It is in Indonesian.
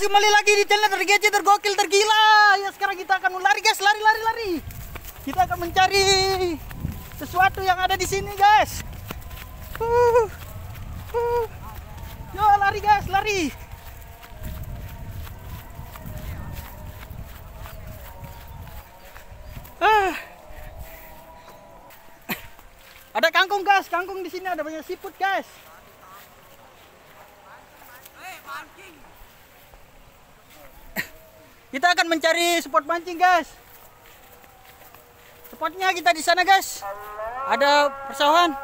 kembali lagi di channel tergece, tergokil, tergila. Ya sekarang kita akan lari guys, lari. Kita akan mencari sesuatu yang ada di sini guys. Yo lari guys, lari. Ada kangkung guys, kangkung di sini ada banyak siput guys. Kita akan mencari spot mancing guys. Spotnya kita di sana guys. Ada persawahan.